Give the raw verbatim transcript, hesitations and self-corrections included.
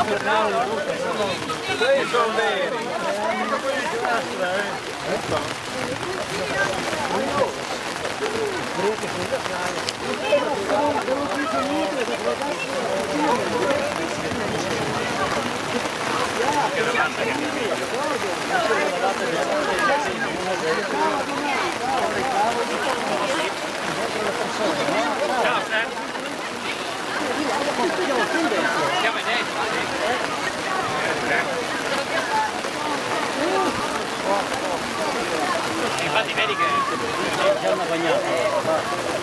Lei sono veri. Ciao, Sam. Siamo in destra. Infatti vedi che c'è una bagnata.